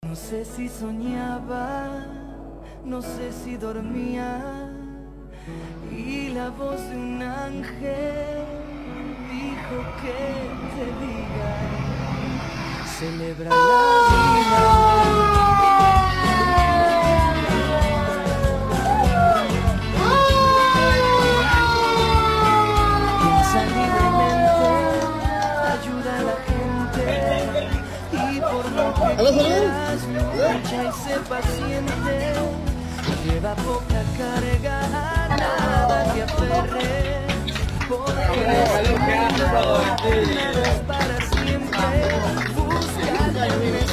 No sé si soñaba, no sé si dormía, y la voz de un ángel dijo que te diga, celebra la vida. Piensa libremente, ayuda a la gente, y por lo que quieras lucha y sé paciente. Lleva poca carga, a nada te aferres, porque nada es para siempre. Busca la